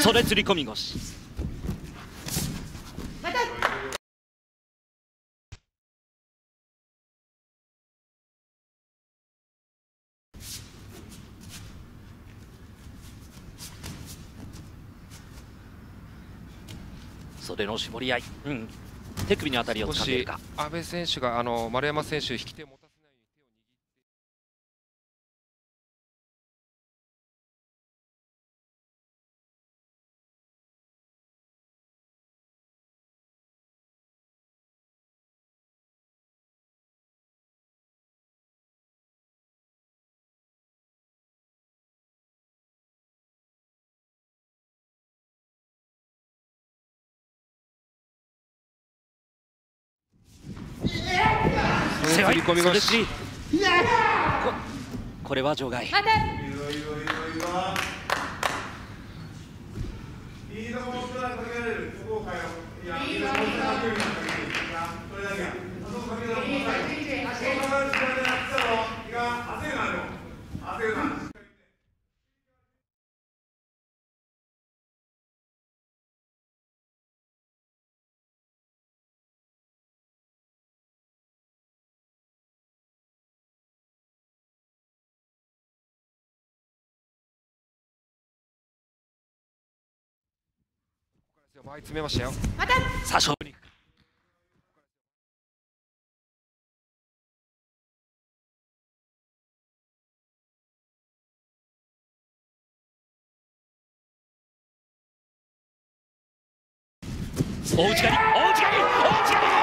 袖釣り込み腰。袖の絞り合い、手首のあたりを掴んでいるか。 阿部選手が丸山選手引き手を持たせないように手を握って。 背負い込み腰。 これは場外。 前詰めましたよ。 さあ勝負に行く。大内刈り、大内刈り、大内刈り。